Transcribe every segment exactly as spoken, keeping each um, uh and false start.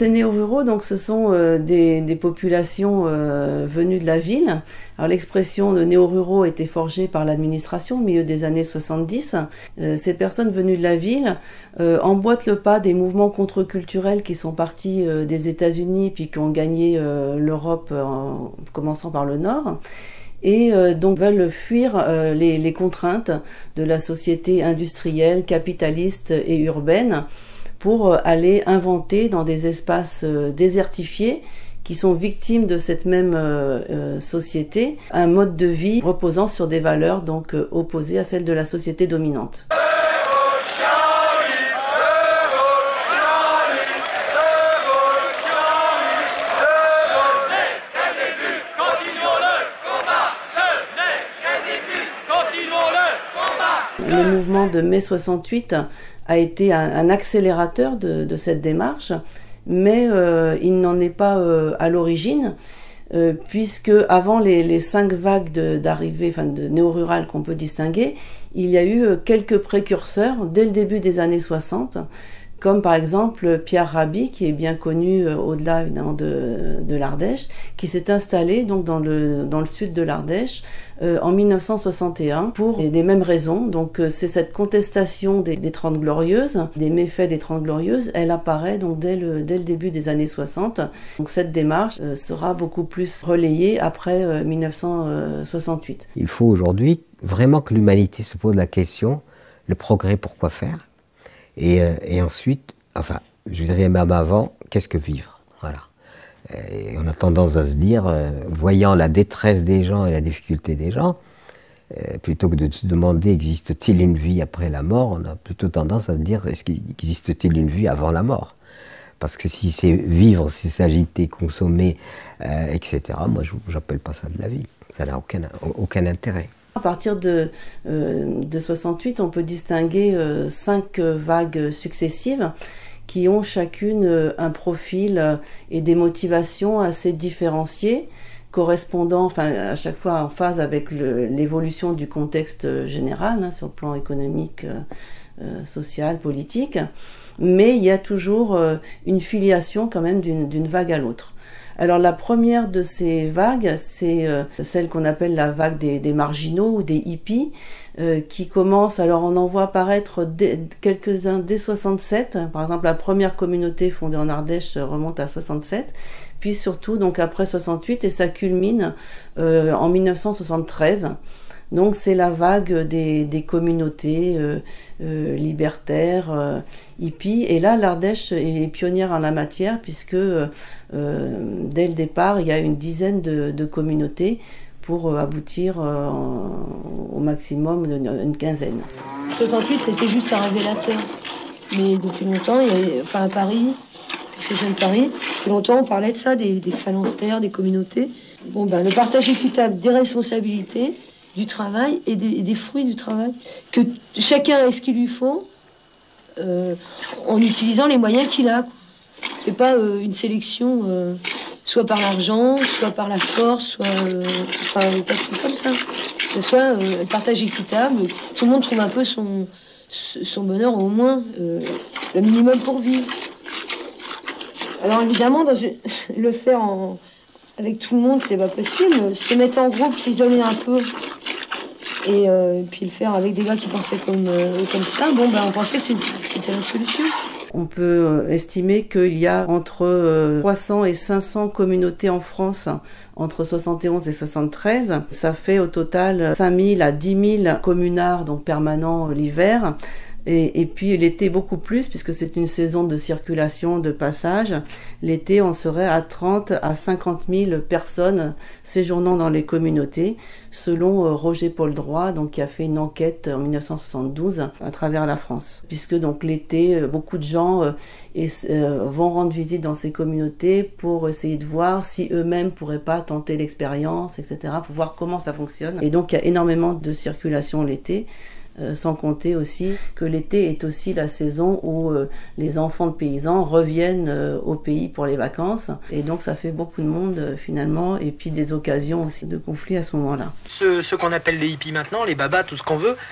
ces néo-ruraux, donc, ce sont euh, des, des populations euh, venues de la ville. Alors, l'expression de néo-ruraux était forgée par l'administration au milieu des années soixante-dix. Euh, ces personnes venues de la ville euh, emboîtent le pas des mouvements contre-culturels qui sont partis euh, des États-Unis puis qui ont gagné euh, l'Europe en commençant par le Nord. Et euh, donc veulent fuir euh, les, les contraintes de la société industrielle, capitaliste et urbaine pour euh, aller inventer dans des espaces euh, désertifiés qui sont victimes de cette même euh, euh, société un mode de vie reposant sur des valeurs donc euh, opposées à celles de la société dominante. Le mouvement de mai soixante-huit a été un, un accélérateur de, de cette démarche, mais euh, il n'en est pas euh, à l'origine, euh, puisque avant les, les cinq vagues d'arrivée, enfin de néo-rurales qu'on peut distinguer, il y a eu quelques précurseurs dès le début des années soixante, comme par exemple Pierre Rabhi, qui est bien connu euh, au-delà évidemment de, de l'Ardèche, qui s'est installé donc dans le, dans le sud de l'Ardèche euh, en mille neuf cent soixante et un pour les mêmes raisons. Donc euh, c'est cette contestation des, des Trente Glorieuses, des méfaits des Trente Glorieuses, elle apparaît donc dès le, dès le début des années soixante. Donc cette démarche euh, sera beaucoup plus relayée après euh, mille neuf cent soixante-huit. Il faut aujourd'hui vraiment que l'humanité se pose la question, le progrès, pourquoi faire ? Et, euh, et ensuite, enfin, je dirais même avant, qu'est-ce que vivre? Voilà. Et on a tendance à se dire, euh, voyant la détresse des gens et la difficulté des gens, euh, plutôt que de se demander existe-t-il une vie après la mort, on a plutôt tendance à se dire, est-ce qu'il existe-t-il une vie avant la mort? Parce que si c'est vivre, c'est s'agiter, consommer, euh, et cetera, moi je n'appelle pas ça de la vie. Ça n'a aucun, aucun intérêt. À partir de, euh, de soixante-huit, on peut distinguer euh, cinq vagues successives qui ont chacune euh, un profil euh, et des motivations assez différenciées, correspondant, enfin à chaque fois en phase avec l'évolution du contexte général, hein, sur le plan économique, euh, euh, social, politique, mais il y a toujours euh, une filiation quand même d'une d'une vague à l'autre. Alors la première de ces vagues, c'est euh, celle qu'on appelle la vague des, des marginaux ou des hippies, euh, qui commence, alors on en voit apparaître quelques-uns dès soixante-sept, par exemple la première communauté fondée en Ardèche remonte à soixante-sept, puis surtout donc après soixante-huit et ça culmine euh, en mille neuf cent soixante-treize. Donc c'est la vague des, des communautés euh, euh, libertaires, euh, hippies. Et là, l'Ardèche est pionnière en la matière puisque euh, dès le départ, il y a une dizaine de, de communautés pour aboutir euh, au maximum d'une quinzaine. soixante-huit, c'était juste un révélateur. Mais depuis longtemps, il y a, enfin à Paris, puisque je viens de Paris, depuis longtemps on parlait de ça, des, des phalanstères, des communautés. Bon ben, le partage équitable des responsabilités, du travail et des, et des fruits du travail. Que chacun ait ce qu'il lui faut euh, en utilisant les moyens qu'il a. C'est pas euh, une sélection euh, soit par l'argent, soit par la force, soit euh, enfin des tas de trucs comme ça. Que soit euh, partage équitable, tout le monde trouve un peu son, son bonheur, au moins euh, le minimum pour vivre. Alors évidemment, dans, le faire en, avec tout le monde, c'est pas possible. Se mettre en groupe, s'isoler un peu. Et euh, puis le faire avec des gars qui pensaient comme, euh, comme ça, bon, ben, on pensait que c'était la solution. On peut estimer qu'il y a entre euh, trois cents et cinq cents communautés en France entre soixante et onze et soixante-treize. Ça fait au total cinq mille à dix mille communards donc permanents l'hiver. Et, et puis l'été beaucoup plus, puisque c'est une saison de circulation, de passage. L'été, on serait à trente à cinquante mille personnes séjournant dans les communautés, selon euh, Roger Paul Droit, donc, qui a fait une enquête en mille neuf cent soixante-douze à travers la France. Puisque donc l'été, euh, beaucoup de gens euh, et, euh, vont rendre visite dans ces communautés pour essayer de voir si eux-mêmes pourraient pas tenter l'expérience, et cetera, pour voir comment ça fonctionne. Et donc il y a énormément de circulation l'été. Euh, sans compter aussi que l'été est aussi la saison où euh, les enfants de paysans reviennent euh, au pays pour les vacances. Et donc ça fait beaucoup de monde euh, finalement, et puis des occasions aussi de conflits à ce moment-là. Ceux, ceux qu'on appelle les hippies maintenant, les babas, tout ce qu'on veut,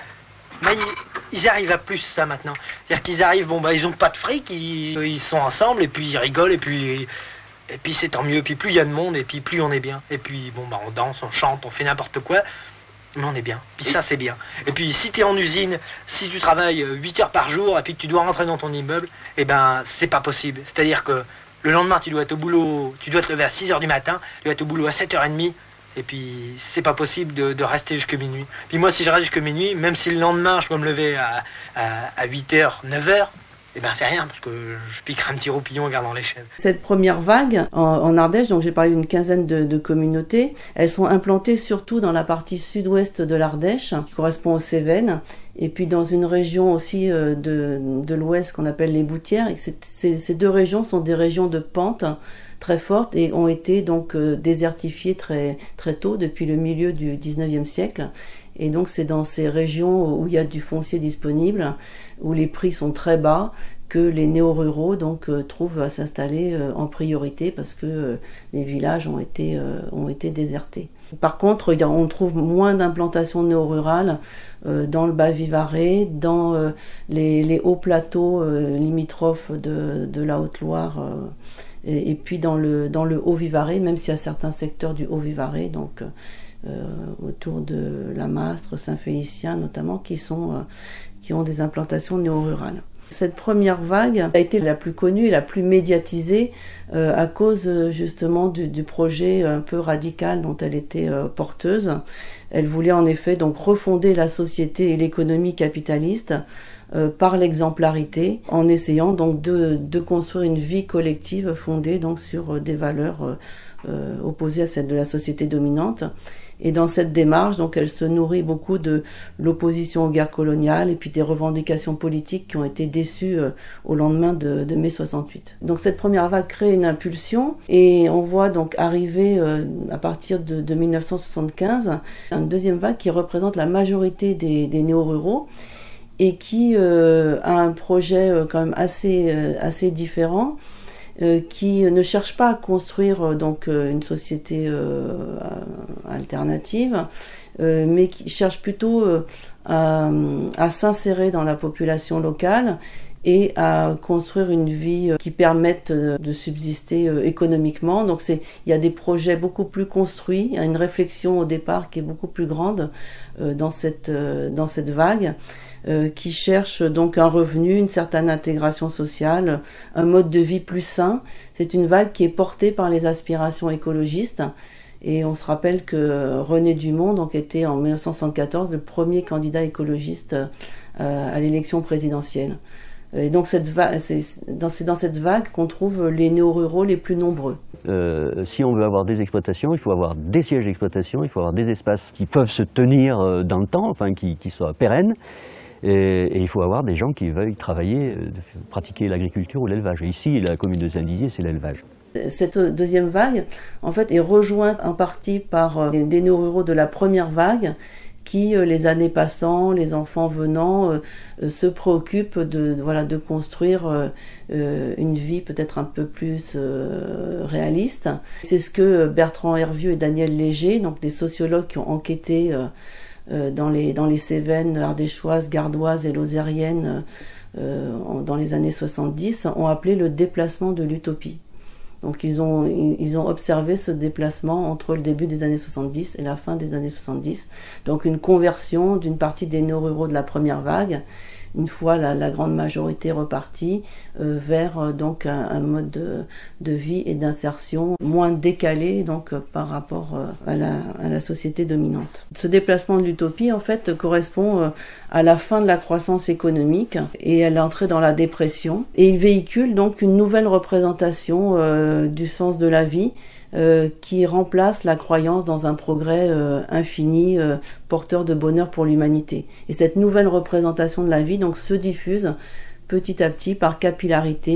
Mais ils, ils arrivent à plus ça maintenant. C'est-à-dire qu'ils arrivent, bon bah ils ont pas de fric, ils, ils sont ensemble et puis ils rigolent et puis et puis c'est tant mieux. Puis plus il y a de monde et puis plus on est bien. Et puis bon bah on danse, on chante, on fait n'importe quoi, mais on est bien. Puis ça c'est bien. Et puis si tu es en usine, si tu travailles huit heures par jour et puis que tu dois rentrer dans ton immeuble, eh ben c'est pas possible. C'est-à-dire que le lendemain tu dois être au boulot, tu dois te lever à six heures du matin, tu dois être au boulot à sept heures trente. Et puis, c'est pas possible de, de rester jusqu'à minuit. Puis moi, si je reste jusqu'à minuit, même si le lendemain, je peux me lever à, à, à huit heures, neuf heures, eh ben c'est rien, parce que je piquerai un petit roupillon en regardant les chèvres. Cette première vague, en, en Ardèche, donc j'ai parlé d'une quinzaine de, de communautés, elles sont implantées surtout dans la partie sud-ouest de l'Ardèche, qui correspond aux Cévennes, et puis dans une région aussi euh, de, de l'ouest qu'on appelle les Boutières. Et c'est, c'est, ces deux régions sont des régions de pente très fortes et ont été donc euh, désertifiées très, très tôt, depuis le milieu du dix-neuvième siècle. Et donc c'est dans ces régions où il y a du foncier disponible, où les prix sont très bas, que les néo-ruraux donc euh, trouvent à s'installer euh, en priorité, parce que euh, les villages ont été, euh, ont été désertés. Par contre, on trouve moins d'implantations néo-rurales euh, dans le bas Vivarais, dans euh, les, les hauts plateaux euh, limitrophes de, de la Haute-Loire, euh, et, et puis dans le, dans le haut Vivarais, même s'il y a certains secteurs du haut Vivarais, donc euh, autour de la Mastre, Saint-Félicien notamment, qui, sont, euh, qui ont des implantations néo-rurales. Cette première vague a été la plus connue et la plus médiatisée euh, à cause justement du, du projet un peu radical dont elle était euh, porteuse. Elle voulait en effet donc refonder la société et l'économie capitaliste euh, par l'exemplarité, en essayant donc de, de construire une vie collective fondée donc sur des valeurs euh, euh, opposées à celles de la société dominante. Et dans cette démarche, donc, elle se nourrit beaucoup de l'opposition aux guerres coloniales et puis des revendications politiques qui ont été déçues euh, au lendemain de, de mai soixante-huit. Donc cette première vague crée une impulsion et on voit donc arriver euh, à partir de, de mille neuf cent soixante-quinze une deuxième vague qui représente la majorité des, des néo-ruraux et qui euh, a un projet euh, quand même assez, euh, assez différent. Euh, qui ne cherche pas à construire euh, donc euh, une société euh, alternative, euh, mais qui cherche plutôt euh, à, à s'insérer dans la population locale et à construire une vie qui permette de subsister euh, économiquement. Donc c'est, il y a des projets beaucoup plus construits, il y a une réflexion au départ qui est beaucoup plus grande euh, dans cette, euh, dans cette vague. Euh, qui cherche donc un revenu, une certaine intégration sociale, un mode de vie plus sain. C'est une vague qui est portée par les aspirations écologistes. Et on se rappelle que René Dumont donc, était en mille neuf cent soixante-quatorze le premier candidat écologiste euh, à l'élection présidentielle. Et donc cette vague, c'est, dans, c'est dans cette vague qu'on trouve les néo-ruraux les plus nombreux. Euh, si on veut avoir des exploitations, il faut avoir des sièges d'exploitation, il faut avoir des espaces qui peuvent se tenir dans le temps, enfin qui, qui soient pérennes. Et, et il faut avoir des gens qui veuillent travailler, euh, pratiquer l'agriculture ou l'élevage. Et ici, la commune de Saint-Dizier, c'est l'élevage. Cette deuxième vague, en fait, est rejointe en partie par euh, des néo-ruraux de la première vague qui, euh, les années passant, les enfants venant, euh, euh, se préoccupent de, voilà, de construire euh, euh, une vie peut-être un peu plus euh, réaliste. C'est ce que Bertrand Hervieux et Daniel Léger, donc des sociologues qui ont enquêté euh, Dans les, dans les Cévennes ardéchoises, gardoises et lozériennes euh, dans les années soixante-dix, ont appelé le déplacement de l'utopie. Donc ils ont, ils ont observé ce déplacement entre le début des années soixante-dix et la fin des années soixante-dix. Donc une conversion d'une partie des néo-ruraux de la première vague, une fois la, la grande majorité repartie, euh, vers euh, donc un, un mode de, de vie et d'insertion moins décalé donc, euh, par rapport euh, à, la, à la société dominante. Ce déplacement de l'utopie en fait correspond euh, à la fin de la croissance économique et à l'entrée dans la dépression. Et il véhicule donc une nouvelle représentation euh, du sens de la vie, Euh, qui remplace la croyance dans un progrès euh, infini, euh, porteur de bonheur pour l'humanité. Et cette nouvelle représentation de la vie donc se diffuse petit à petit par capillarité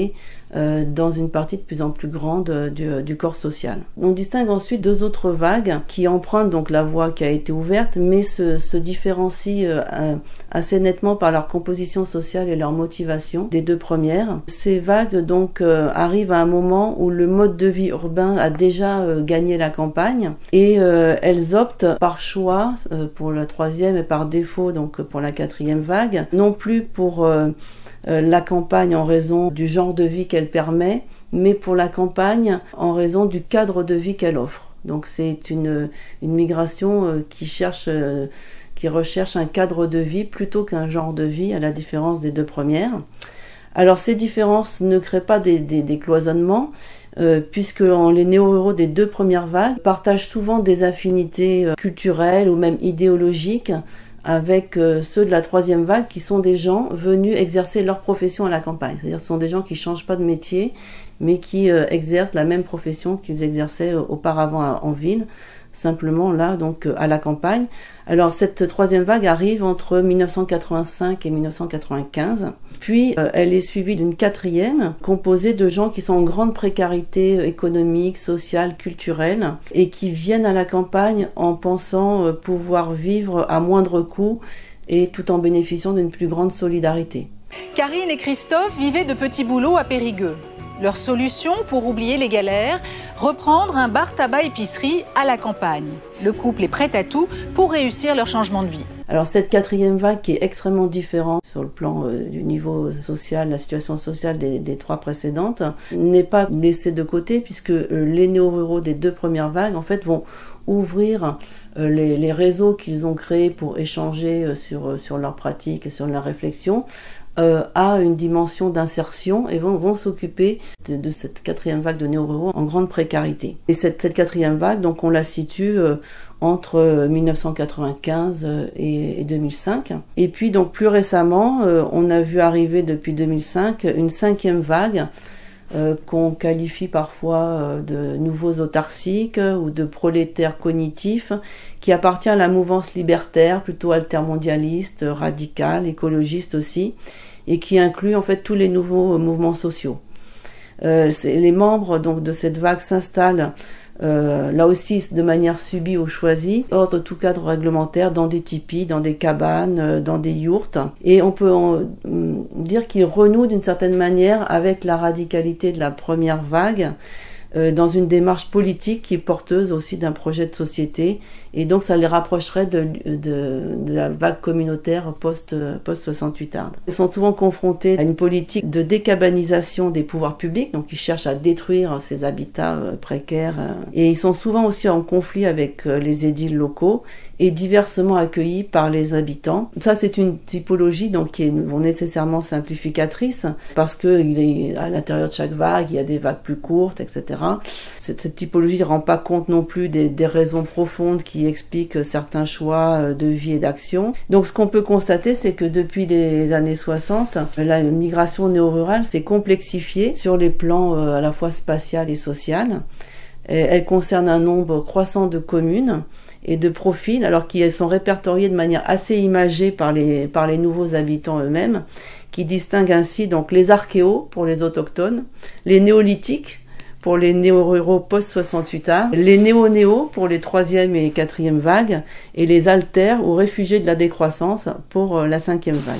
euh, dans une partie de plus en plus grande euh, du, du corps social. On distingue ensuite deux autres vagues qui empruntent donc la voie qui a été ouverte, mais se, se différencient euh, assez nettement par leur composition sociale et leur motivation des deux premières. Ces vagues donc euh, arrivent à un moment où le mode de vie urbain a déjà euh, gagné la campagne et euh, elles optent par choix euh, pour la troisième et par défaut donc pour la quatrième vague, non plus pour euh, euh, la campagne en raison du genre de vie qu'elle permet, mais pour la campagne en raison du cadre de vie qu'elle offre. Donc c'est une, une migration euh, qui cherche, euh, qui recherche un cadre de vie plutôt qu'un genre de vie, à la différence des deux premières. Alors ces différences ne créent pas des, des, des cloisonnements, euh, puisque les néo-ruraux des deux premières vagues partagent souvent des affinités euh, culturelles ou même idéologiques avec euh, ceux de la troisième vague qui sont des gens venus exercer leur profession à la campagne. C'est-à-dire ce sont des gens qui ne changent pas de métier, mais qui euh, exercent la même profession qu'ils exerçaient euh, auparavant à, en ville, simplement là donc euh, à la campagne. Alors cette troisième vague arrive entre mille neuf cent quatre-vingt-cinq et mille neuf cent quatre-vingt-quinze, puis euh, elle est suivie d'une quatrième composée de gens qui sont en grande précarité euh, économique, sociale, culturelle et qui viennent à la campagne en pensant euh, pouvoir vivre à moindre coût et tout en bénéficiant d'une plus grande solidarité. Karine et Christophe vivaient de petits boulots à Périgueux. Leur solution pour oublier les galères, reprendre un bar tabac épicerie à la campagne. Le couple est prêt à tout pour réussir leur changement de vie. Alors cette quatrième vague qui est extrêmement différente sur le plan euh, du niveau social, la situation sociale des, des trois précédentes, n'est pas laissée de côté puisque euh, les néo-ruraux des deux premières vagues en fait vont ouvrir euh, les, les réseaux qu'ils ont créés pour échanger euh, sur, euh, sur leurs pratiques et sur leur réflexion Euh, a une dimension d'insertion et vont, vont s'occuper de, de cette quatrième vague de néo-ruraux en grande précarité. Et cette, cette quatrième vague, donc on la situe euh, entre euh, mille neuf cent quatre-vingt-quinze euh, et, et deux mille cinq. Et puis donc plus récemment, euh, on a vu arriver depuis deux mille cinq une cinquième vague euh, qu'on qualifie parfois euh, de nouveaux autarciques ou de prolétaires cognitifs, qui appartient à la mouvance libertaire, plutôt altermondialiste, radicale, écologiste aussi, et qui inclut en fait tous les nouveaux mouvements sociaux. Euh, les membres donc de cette vague s'installent euh, là aussi de manière subie ou choisie, hors de tout cadre réglementaire, dans des tipis, dans des cabanes, euh, dans des yourtes, et on peut en, euh, dire qu'ils renouent d'une certaine manière avec la radicalité de la première vague, euh, dans une démarche politique qui est porteuse aussi d'un projet de société, et donc ça les rapprocherait de, de, de la vague communautaire post, post-soixante-huitarde. Ils sont souvent confrontés à une politique de décabanisation des pouvoirs publics, donc ils cherchent à détruire ces habitats euh, précaires, euh, et ils sont souvent aussi en conflit avec euh, les édiles locaux, et diversement accueillis par les habitants. Ça, c'est une typologie donc qui est bon, nécessairement simplificatrice, parce que il est, à l'intérieur de chaque vague, il y a des vagues plus courtes, et cetera. Cette, cette typologie ne rend pas compte non plus des, des raisons profondes qui expliquent certains choix de vie et d'action. Donc ce qu'on peut constater, c'est que depuis les années soixante, la migration néo-rurale s'est complexifiée sur les plans à la fois spatial et social. Elle concerne un nombre croissant de communes et de profils, alors qui sont répertoriés de manière assez imagée par les, par les nouveaux habitants eux-mêmes, qui distinguent ainsi donc les archéos pour les autochtones, les néolithiques pour les néo-ruraux post-soixante-huitards, les néo-néo pour les troisième et quatrième vagues, et les altères ou réfugiés de la décroissance pour la cinquième vague.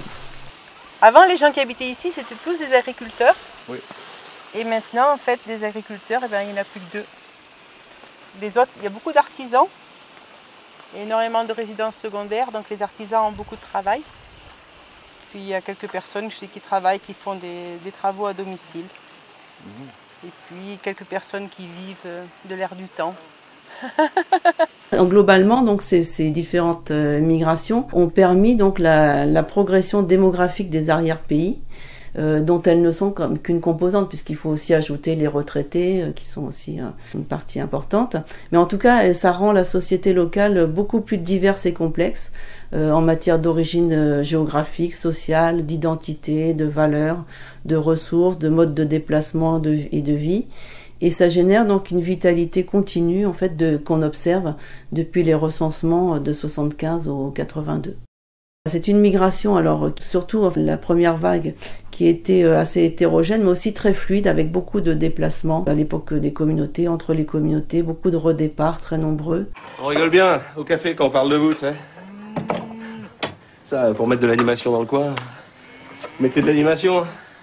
Avant, les gens qui habitaient ici, c'était tous des agriculteurs. Oui. Et maintenant, en fait, des agriculteurs, eh bien, il n'y en a plus que deux. Les autres, il y a beaucoup d'artisans, énormément de résidences secondaires, donc les artisans ont beaucoup de travail. Puis il y a quelques personnes je sais, qui travaillent, qui font des, des travaux à domicile. Mmh. Et puis quelques personnes qui vivent de l'air du temps. Donc, globalement, donc, ces, ces différentes euh, migrations ont permis donc, la, la progression démographique des arrière-pays, euh, dont elles ne sont comme qu'une composante, puisqu'il faut aussi ajouter les retraités, euh, qui sont aussi euh, une partie importante. Mais en tout cas, ça rend la société locale beaucoup plus diverse et complexe, euh, en matière d'origine euh, géographique, sociale, d'identité, de valeurs, de ressources, de modes de déplacement de, et de vie. Et ça génère donc une vitalité continue en fait de, qu'on observe depuis les recensements de soixante-quinze au quatre-vingt-deux. C'est une migration, alors surtout la première vague qui était assez hétérogène, mais aussi très fluide, avec beaucoup de déplacements à l'époque des communautés, entre les communautés, beaucoup de redéparts très nombreux. On rigole bien au café quand on parle de vous, tu sais. Ça, pour mettre de l'animation dans le coin, mettez de l'animation.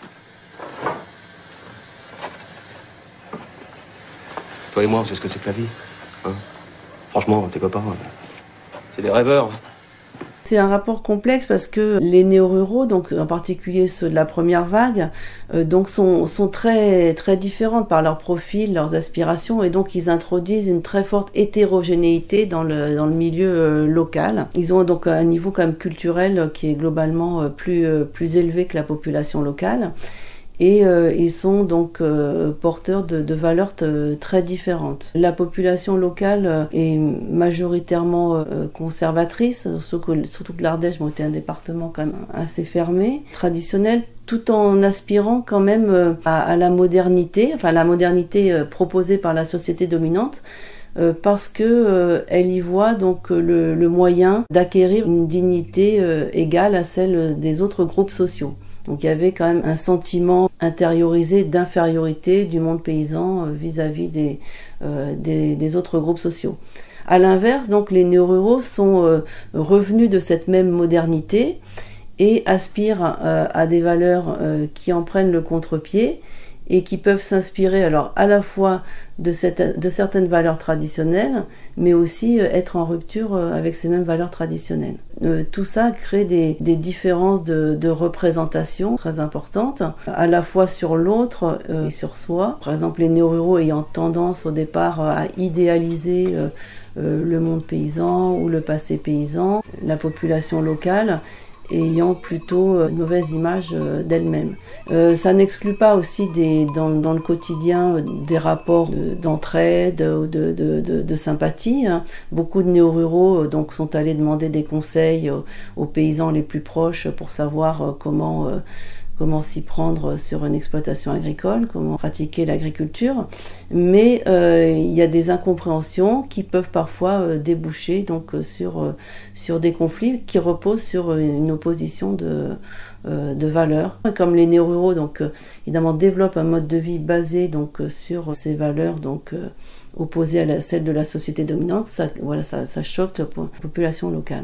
Toi et moi, on sait ce que c'est que la vie. Hein. Franchement, tes copains, c'est des rêveurs. C'est un rapport complexe parce que les néo-ruraux, donc en particulier ceux de la première vague, euh, donc sont, sont très, très différents par leur profil, leurs aspirations, et donc ils introduisent une très forte hétérogénéité dans le, dans le milieu euh, local. Ils ont donc un niveau quand même culturel qui est globalement euh, plus, euh, plus élevé que la population locale. Et euh, ils sont donc euh, porteurs de, de valeurs très différentes. La population locale euh, est majoritairement euh, conservatrice, surtout que, surtout que l'Ardèche bon, était un département quand même assez fermé, traditionnel, tout en aspirant quand même euh, à, à la modernité, enfin la modernité euh, proposée par la société dominante, euh, parce que euh, elle y voit donc le, le moyen d'acquérir une dignité euh, égale à celle des autres groupes sociaux. Donc il y avait quand même un sentiment intériorisé d'infériorité du monde paysan euh, vis-à-vis des, euh, des, des autres groupes sociaux. À l'inverse, donc les néo-ruraux sont euh, revenus de cette même modernité et aspirent euh, à des valeurs euh, qui en prennent le contre-pied et qui peuvent s'inspirer alors à la fois de, cette, de certaines valeurs traditionnelles, mais aussi euh, être en rupture euh, avec ces mêmes valeurs traditionnelles. Euh, tout ça crée des, des différences de, de représentation très importantes, à la fois sur l'autre euh, et sur soi. Par exemple, les néo-ruraux ayant tendance au départ à idéaliser euh, euh, le monde paysan ou le passé paysan, la population locale ayant plutôt une mauvaise image d'elle-même. Euh, ça n'exclut pas aussi des, dans, dans le quotidien des rapports d'entraide ou de, de, de, de sympathie. Hein. Beaucoup de néo-ruraux donc, sont allés demander des conseils aux, aux paysans les plus proches pour savoir comment... Euh, comment s'y prendre sur une exploitation agricole, comment pratiquer l'agriculture, mais euh, il y a des incompréhensions qui peuvent parfois euh, déboucher donc euh, sur, euh, sur des conflits qui reposent sur une opposition de, euh, de valeurs. Comme les néo-ruraux donc euh, évidemment développent un mode de vie basé donc euh, sur ces valeurs donc euh, opposées à la, celles de la société dominante, ça, voilà, ça, ça choque la population locale.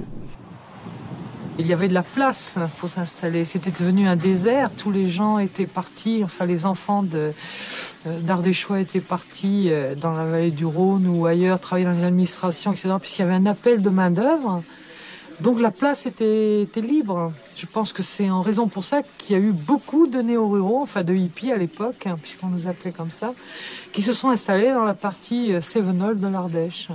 Il y avait de la place pour s'installer. C'était devenu un désert. Tous les gens étaient partis, enfin les enfants de, euh, d'Ardéchois étaient partis euh, dans la vallée du Rhône ou ailleurs, travailler dans les administrations, et cetera, puisqu'il y avait un appel de main-d'œuvre. Donc la place était, était libre. Je pense que c'est en raison pour ça qu'il y a eu beaucoup de néo-ruraux, enfin de hippies à l'époque, hein, puisqu'on nous appelait comme ça, qui se sont installés dans la partie euh, cévenole de l'Ardèche.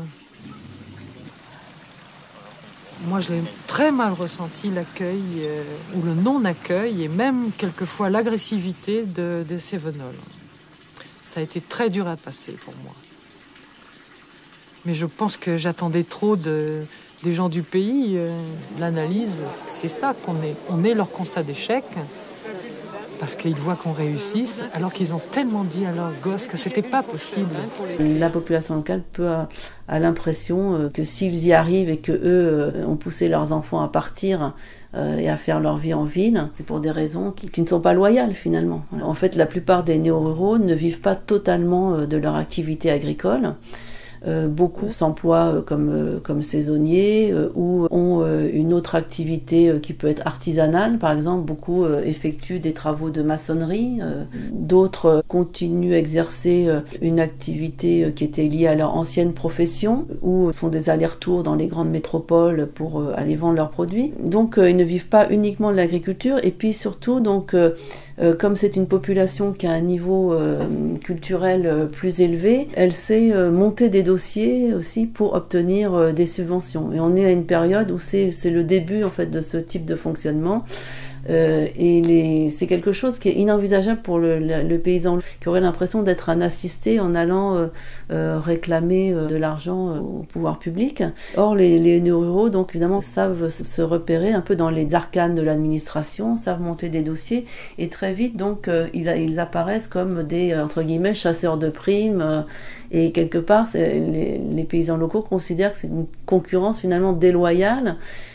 Moi, je l'ai très mal ressenti, l'accueil euh, ou le non-accueil et même quelquefois l'agressivité de, de Cévenol. Ça a été très dur à passer pour moi. Mais je pense que j'attendais trop de, des gens du pays. Euh, l'analyse, c'est ça qu'on est. On est leur constat d'échec parce qu'ils voient qu'on réussisse, alors qu'ils ont tellement dit à leurs gosses que c'était pas possible. La population locale peut a, a l'impression que s'ils y arrivent et que eux ont poussé leurs enfants à partir euh, et à faire leur vie en ville, c'est pour des raisons qui, qui ne sont pas loyales finalement. En fait, la plupart des néo-ruraux ne vivent pas totalement de leur activité agricole. Euh, beaucoup s'emploient euh, comme, euh, comme saisonniers euh, ou ont euh, une autre activité euh, qui peut être artisanale. Par exemple, beaucoup euh, effectuent des travaux de maçonnerie. Euh, d'autres euh, continuent à exercer euh, une activité euh, qui était liée à leur ancienne profession ou euh, font des allers-retours dans les grandes métropoles pour euh, aller vendre leurs produits. Donc, euh, ils ne vivent pas uniquement de l'agriculture. Et puis surtout, donc, euh, euh, comme c'est une population qui a un niveau euh, culturel euh, plus élevé, elle sait euh, monter des dossiers aussi pour obtenir euh, des subventions. Et on est à une période où c'est c'est le début en fait de ce type de fonctionnement. Euh, et les, c'est quelque chose qui est inenvisageable pour le, le, le paysan qui aurait l'impression d'être un assisté en allant euh, euh, réclamer euh, de l'argent euh, au pouvoir public. Or les, les néo-ruraux donc évidemment savent se repérer un peu dans les arcanes de l'administration, savent monter des dossiers et très vite donc euh, ils, ils apparaissent comme des entre guillemets chasseurs de primes euh, et quelque part les, les paysans locaux considèrent que c'est une concurrence finalement déloyale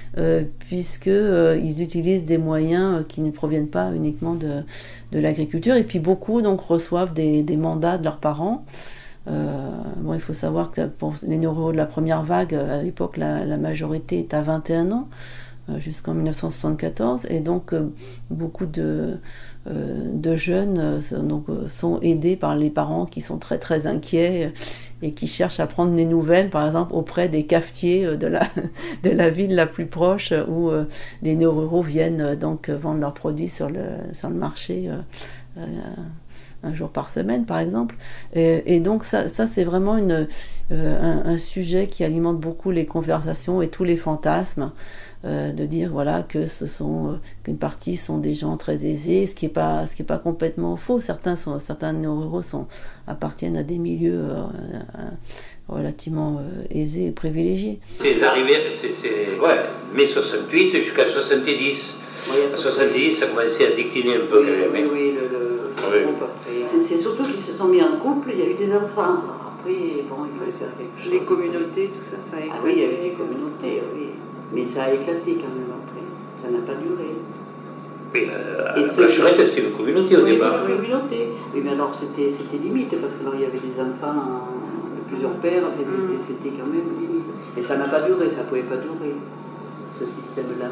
euh, puisque euh, ils utilisent des moyens qui ne proviennent pas uniquement de, de l'agriculture. Et puis beaucoup donc reçoivent des, des mandats de leurs parents. Euh, bon, il faut savoir que pour les néo-ruraux de la première vague, à l'époque, la, la majorité est à vingt et un ans, euh, jusqu'en mille neuf cent soixante-quatorze, et donc euh, beaucoup de, euh, de jeunes euh, donc, euh, sont aidés par les parents qui sont très très inquiets euh, et qui cherchent à prendre des nouvelles, par exemple auprès des cafetiers euh, de, la, de la ville la plus proche, où euh, les néo-ruraux viennent euh, donc vendre leurs produits sur le, sur le marché. Euh, euh, un jour par semaine par exemple, et, et donc ça, ça c'est vraiment une, euh, un, un sujet qui alimente beaucoup les conversations et tous les fantasmes, euh, de dire voilà que ce sont, euh, qu'une partie sont des gens très aisés, ce qui est pas, ce qui est pas complètement faux. Certains sont, certains néo-ruraux sont, appartiennent à des milieux euh, euh, relativement euh, aisés et privilégiés. C'est arrivé, c'est, c'est ouais, mai soixante-huit jusqu'à soixante-dix. Oui, à soixante-dix, ça commençait à décliner un peu. Oui, oui, oui, le, le, oui. C'est, c'est surtout qu'ils se sont mis en couple, il y a eu des enfants. Après, bon, il fallait faire quelque chose. Les communautés, tout ça, ça a éclaté. Ah oui, il y avait des communautés, oui. Mais ça a éclaté quand même après. Ça n'a pas duré. Oui, euh, et la Chorette, c'était une communauté au oui, départ. Oui, une communauté. Oui, mais alors c'était, c'était limite, parce que alors, il y avait des enfants de plusieurs pères, mais c'était, mm. c'était quand même limite. Et ça n'a pas duré, ça ne pouvait pas durer, ce système-là.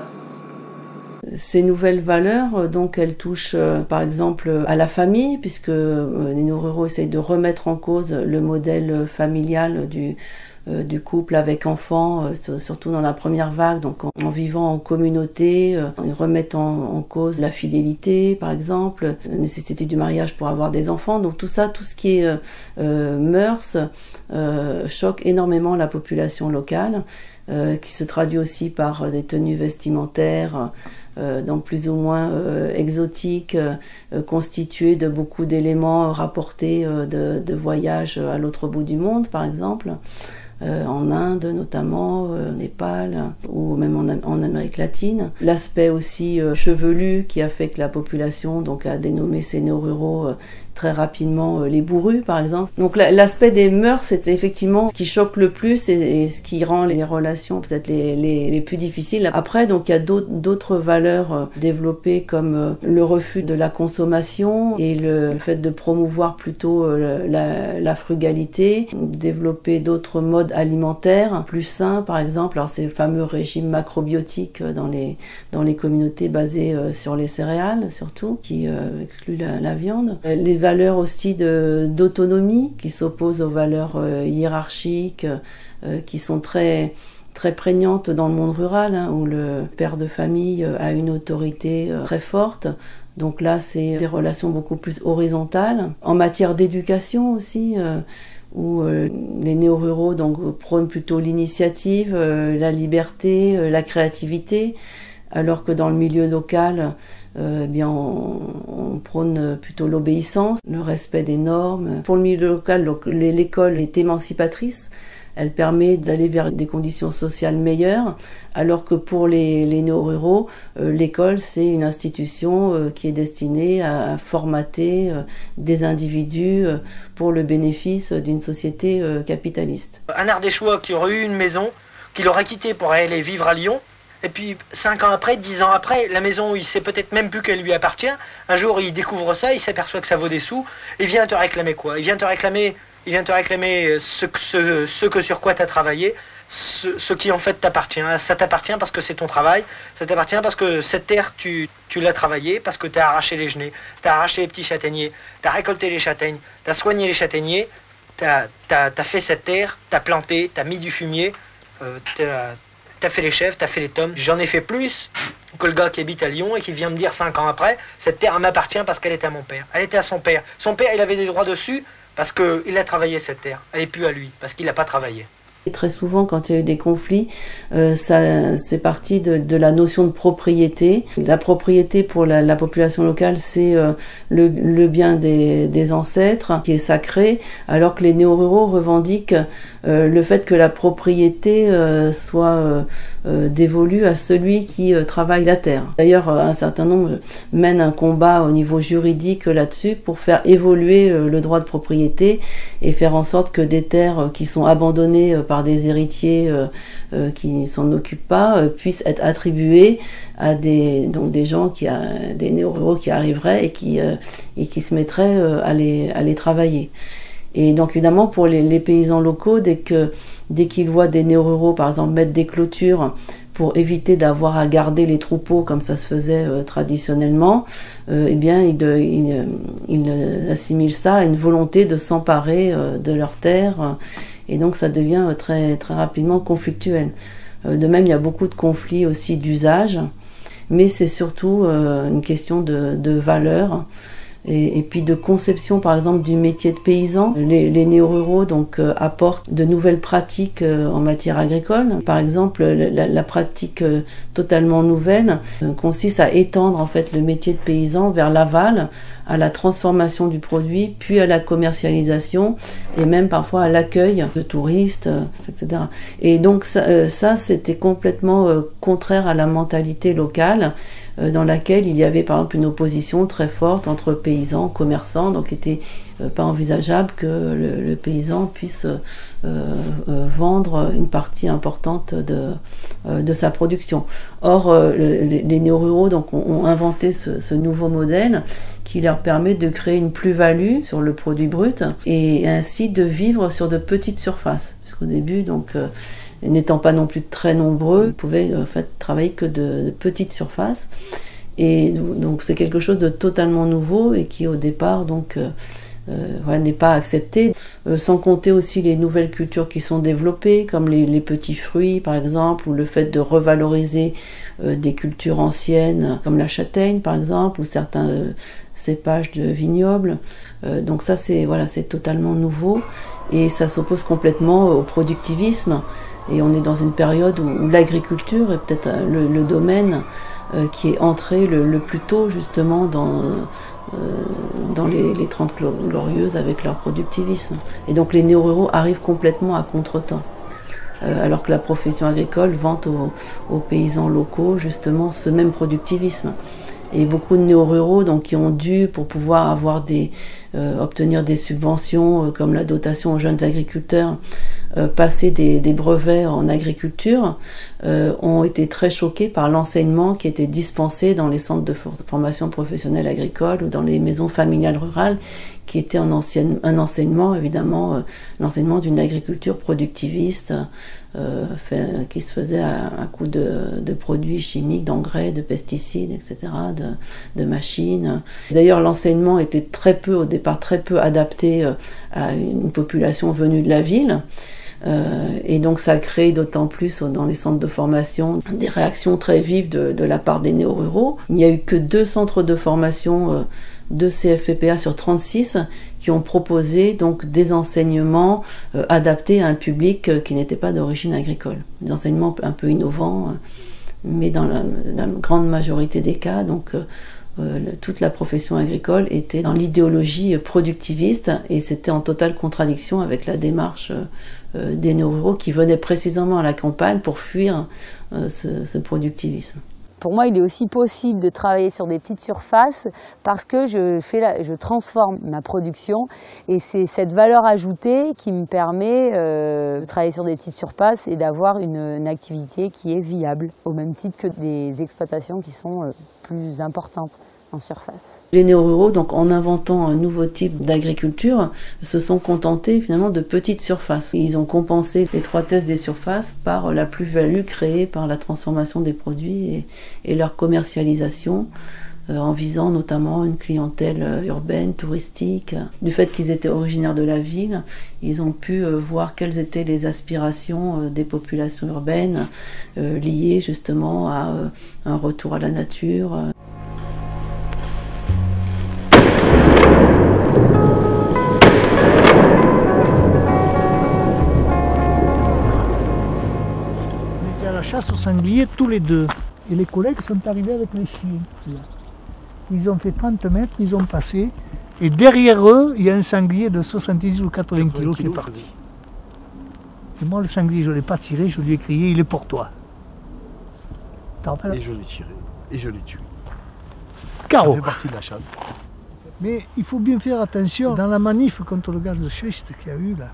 Ces nouvelles valeurs, donc, elles touchent euh, par exemple à la famille, puisque euh, les néo-ruraux essayent de remettre en cause le modèle familial du, euh, du couple avec enfants, euh, surtout dans la première vague, donc en, en vivant en communauté. Euh, ils remettent en, en cause la fidélité, par exemple, la nécessité du mariage pour avoir des enfants. Donc tout ça, tout ce qui est euh, euh, mœurs, euh, choque énormément la population locale, euh, qui se traduit aussi par des tenues vestimentaires, Euh, donc plus ou moins euh, exotiques, euh, constituées de beaucoup d'éléments rapportés euh, de, de voyages à l'autre bout du monde, par exemple, euh, en Inde notamment, euh, Népal, ou même en, en Amérique latine. L'aspect aussi euh, chevelu qui a fait que la population donc, a dénommé ces néo-ruraux euh, très rapidement euh, les bourrus, par exemple. Donc la, l'aspect des mœurs, c'est effectivement ce qui choque le plus et, et ce qui rend les relations peut-être les, les, les plus difficiles. Après, donc il y a d'autres, d'autres valeurs euh, développées comme euh, le refus de la consommation et le, le fait de promouvoir plutôt euh, la, la frugalité, développer d'autres modes alimentaires plus sains, par exemple. Alors ces fameux régimes macrobiotiques dans les, dans les communautés basées euh, sur les céréales, surtout, qui euh, excluent la, la viande. Les valeurs aussi de, d'autonomie qui s'opposent aux valeurs euh, hiérarchiques euh, qui sont très, très prégnantes dans le monde rural, hein, où le père de famille euh, a une autorité euh, très forte. Donc là, c'est des relations beaucoup plus horizontales. En matière d'éducation aussi, euh, où euh, les néo-ruraux donc, prônent plutôt l'initiative, euh, la liberté, euh, la créativité, alors que dans le milieu local, euh, eh bien on, on prône plutôt l'obéissance, le respect des normes. Pour le milieu local, donc, l'école est émancipatrice, elle permet d'aller vers des conditions sociales meilleures, alors que pour les, les néo-ruraux, euh, l'école c'est une institution euh, qui est destinée à, à formater euh, des individus euh, pour le bénéfice d'une société euh, capitaliste. Un Ardéchois qui aurait eu une maison, qui l'aurait quitté pour aller vivre à Lyon, et puis cinq ans après, dix ans après, la maison, il sait peut-être même plus qu'elle lui appartient. Un jour, il découvre ça, il s'aperçoit que ça vaut des sous, et vient te réclamer quoi? Il vient te réclamer, il vient te réclamer ce, ce, ce que sur quoi tu as travaillé, ce, ce qui en fait t'appartient. Ça t'appartient parce que c'est ton travail, ça t'appartient parce que cette terre, tu, tu l'as travaillée, parce que tu as arraché les genêts, tu as arraché les petits châtaigniers, tu as récolté les châtaignes, tu as soigné les châtaigniers, tu as, t'as, t'as fait cette terre, tu as planté, tu as mis du fumier, euh, t'as, t'as fait les chèvres, t'as fait les tomes. J'en ai fait plus que le gars qui habite à Lyon et qui vient me dire cinq ans après, cette terre m'appartient parce qu'elle était à mon père. Elle était à son père. Son père, il avait des droits dessus parce qu'il a travaillé cette terre. Elle n'est plus à lui, parce qu'il n'a pas travaillé. Et très souvent, quand il y a eu des conflits, euh, ça, c'est parti de, de la notion de propriété. La propriété pour la, la population locale, c'est euh, le, le bien des, des ancêtres, qui est sacré, alors que les néo-ruraux revendiquent euh, le fait que la propriété euh, soit euh, euh, dévolue à celui qui euh, travaille la terre. D'ailleurs, un certain nombre mènent un combat au niveau juridique là-dessus pour faire évoluer euh, le droit de propriété et faire en sorte que des terres euh, qui sont abandonnées euh, par des héritiers euh, euh, qui ne s'en occupent pas euh, puissent être attribuées à des, donc des gens, qui a, des néo-ruraux qui arriveraient et qui, euh, et qui se mettraient euh, à, les, à les travailler. Et donc évidemment pour les, les paysans locaux, dès que dès qu'ils voient des néo-ruraux par exemple mettre des clôtures pour éviter d'avoir à garder les troupeaux comme ça se faisait euh, traditionnellement, euh, eh bien ils, de, ils, ils assimilent ça à une volonté de s'emparer euh, de leurs terres, et donc ça devient très très rapidement conflictuel. Euh, de même il y a beaucoup de conflits aussi d'usage, mais c'est surtout euh, une question de, de valeur. Et, et puis de conception par exemple du métier de paysan. Les, les néo-ruraux donc euh, apportent de nouvelles pratiques euh, en matière agricole. Par exemple, la, la pratique euh, totalement nouvelle euh, consiste à étendre en fait le métier de paysan vers l'aval, à la transformation du produit, puis à la commercialisation et même parfois à l'accueil de touristes, euh, et cetera. Et donc ça, euh, ça c'était complètement euh, contraire à la mentalité locale, dans laquelle il y avait par exemple une opposition très forte entre paysans, commerçants, donc il n'était euh, pas envisageable que le, le paysan puisse euh, euh, vendre une partie importante de, euh, de sa production. Or, euh, le, les néo-ruraux donc, ont, ont inventé ce, ce nouveau modèle qui leur permet de créer une plus-value sur le produit brut et ainsi de vivre sur de petites surfaces. Puisqu'au début, donc, euh, n'étant pas non plus très nombreux, ils pouvaient en fait travailler que de, de petites surfaces. Et donc c'est quelque chose de totalement nouveau et qui au départ donc euh, euh, voilà, n'est pas accepté. Euh, sans compter aussi les nouvelles cultures qui sont développées, comme les, les petits fruits par exemple, ou le fait de revaloriser euh, des cultures anciennes comme la châtaigne par exemple, ou certains euh, cépages de vignobles. Euh, donc ça c'est voilà, c'est totalement nouveau et ça s'oppose complètement au productivisme. Et on est dans une période où, où l'agriculture est peut-être le, le domaine euh, qui est entré le, le plus tôt justement dans, euh, dans les, les trente glorieuses avec leur productivisme. Et donc les néo-ruraux arrivent complètement à contre-temps. Euh, alors que la profession agricole vante aux, aux paysans locaux justement ce même productivisme. Et beaucoup de néo-ruraux donc, qui ont dû, pour pouvoir avoir des, euh, obtenir des subventions euh, comme la dotation aux jeunes agriculteurs, euh, passer des, des brevets en agriculture, euh, ont été très choqués par l'enseignement qui était dispensé dans les centres de formation professionnelle agricole ou dans les maisons familiales rurales, qui était un, ancien, un enseignement, évidemment, euh, l'enseignement d'une agriculture productiviste, euh, fait, qui se faisait à, à coup de, de produits chimiques, d'engrais, de pesticides, et cetera, de, de machines. D'ailleurs, l'enseignement était très peu, au départ, très peu adapté euh, à une population venue de la ville. Euh, et donc ça a créé d'autant plus dans les centres de formation des réactions très vives de, de la part des néo-ruraux. Il n'y a eu que deux centres de formation euh, de C F P P A sur trente-six qui ont proposé donc des enseignements euh, adaptés à un public euh, qui n'était pas d'origine agricole. Des enseignements un peu innovants, euh, mais dans la, la grande majorité des cas, donc euh, Euh, toute la profession agricole était dans l'idéologie productiviste et c'était en totale contradiction avec la démarche euh, des néo-ruraux qui venaient précisément à la campagne pour fuir euh, ce, ce productivisme. Pour moi, il est aussi possible de travailler sur des petites surfaces parce que je, fais la, je transforme ma production et c'est cette valeur ajoutée qui me permet euh, de travailler sur des petites surfaces et d'avoir une, une activité qui est viable, au même titre que des exploitations qui sont euh, plus importantes en surface. Les néo-ruraux, donc en inventant un nouveau type d'agriculture, se sont contentés finalement de petites surfaces. Ils ont compensé l'étroitesse des surfaces par la plus-value créée par la transformation des produits et, et leur commercialisation, euh, en visant notamment une clientèle urbaine, touristique. Du fait qu'ils étaient originaires de la ville, ils ont pu euh, voir quelles étaient les aspirations euh, des populations urbaines euh, liées justement à euh, un retour à la nature. Euh. Chasse au sanglier tous les deux. Et les collègues sont arrivés avec les chiens. Ils ont fait trente mètres, ils ont passé. Et derrière eux, il y a un sanglier de soixante-dix ou quatre-vingts kilos qui est parti. Et moi, le sanglier, je ne l'ai pas tiré, je lui ai crié, il est pour toi. rappelles? Et je l'ai tiré, et je l'ai tué. Caro. Ça fait partie de la chasse. Mais il faut bien faire attention. Dans la manif contre le gaz de schiste qu'il y a eu là,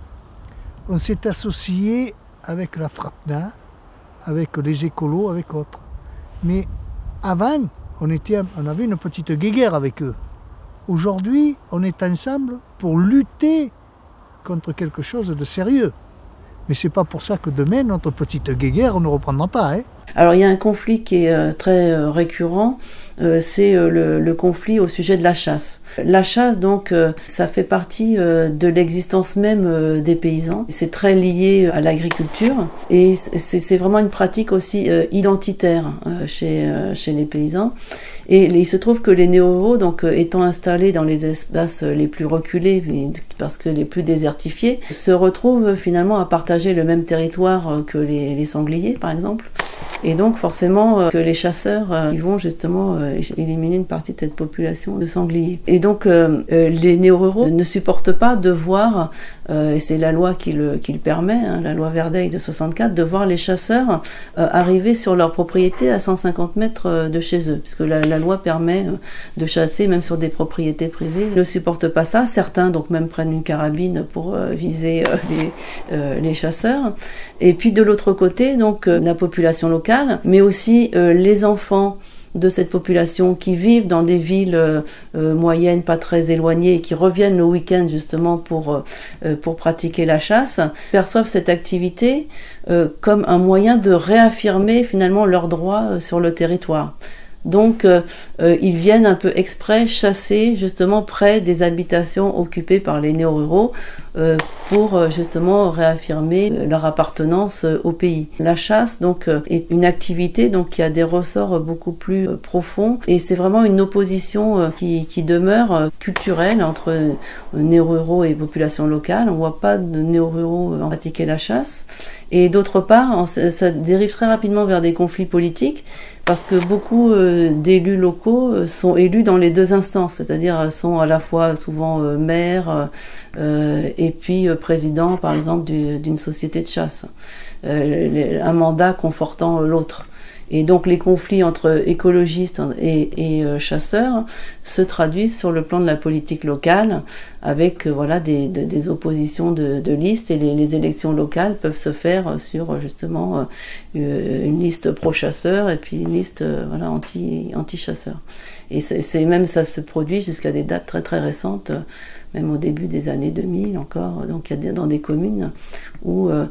on s'est associé avec la FRAPNA, avec les écolos, avec autres. Mais avant, on, était, on avait une petite guéguerre avec eux. Aujourd'hui, on est ensemble pour lutter contre quelque chose de sérieux. Mais c'est pas pour ça que demain, notre petite guéguerre, on ne reprendra pas. Hein. Alors il y a un conflit qui est euh, très euh, récurrent, euh, c'est euh, le, le conflit au sujet de la chasse. La chasse, donc, euh, ça fait partie euh, de l'existence même euh, des paysans. C'est très lié à l'agriculture et c'est vraiment une pratique aussi euh, identitaire euh, chez, euh, chez les paysans. Et il se trouve que les néo-ruraux, donc euh, étant installés dans les espaces les plus reculés, parce que les plus désertifiés, se retrouvent finalement à partager le même territoire euh, que les, les sangliers, par exemple. Et donc forcément euh, que les chasseurs euh, ils vont justement euh, éliminer une partie de cette population de sangliers. Et donc euh, euh, les néo-ruraux ne supportent pas de voir, euh, et c'est la loi qui le, qui le permet, hein, la loi Verdeil de soixante-quatre, de voir les chasseurs euh, arriver sur leur propriété à cent cinquante mètres euh, de chez eux, puisque la, la loi permet euh, de chasser même sur des propriétés privées. Ils ne supportent pas ça, certains donc même prennent une carabine pour euh, viser euh, les, euh, les chasseurs. Et puis de l'autre côté, donc euh, la population locale, mais aussi euh, les enfants de cette population qui vivent dans des villes euh, euh, moyennes, pas très éloignées, et qui reviennent le week-end justement pour, euh, pour pratiquer la chasse, perçoivent cette activité euh, comme un moyen de réaffirmer finalement leurs droits euh, sur le territoire. Donc euh, euh, ils viennent un peu exprès chasser justement près des habitations occupées par les néo-ruraux euh, pour euh, justement réaffirmer leur appartenance euh, au pays. La chasse donc euh, est une activité donc qui a des ressorts beaucoup plus euh, profonds et c'est vraiment une opposition euh, qui, qui demeure euh, culturelle entre euh, néo-ruraux et population locale. On ne voit pas de néo-ruraux euh, pratiquer la chasse. Et d'autre part, ça dérive très rapidement vers des conflits politiques parce que beaucoup euh, d'élus locaux euh, sont élus dans les deux instances, c'est-à-dire sont à la fois souvent euh, maires euh, et puis euh, président, par exemple, d'une société de chasse, euh, les, un mandat confortant euh, l'autre. Et donc les conflits entre écologistes et, et euh, chasseurs se traduisent sur le plan de la politique locale avec euh, voilà, des, des, des oppositions de, de listes et les, les élections locales peuvent se faire sur justement euh, une liste pro-chasseur et puis une liste euh, voilà, anti, anti-chasseur. Et c'est même ça se produit jusqu'à des dates très très récentes, même au début des années deux mille encore. Donc il y a dans des communes où euh,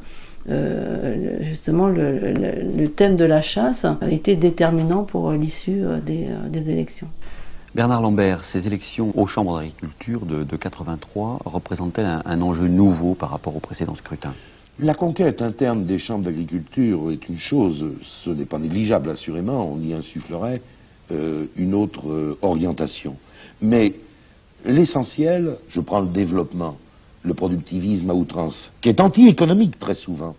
Euh, justement le, le, le thème de la chasse a été déterminant pour l'issue des, des élections. Bernard Lambert, ces élections aux chambres d'agriculture de, de quatre-vingt-trois représentaient un, un enjeu nouveau par rapport au précédent scrutin? La conquête interne des chambres d'agriculture est une chose, ce n'est pas négligeable assurément, on y insufflerait euh, une autre euh, orientation. Mais l'essentiel, je prends le développement, le productivisme à outrance, qui est anti-économique très souvent.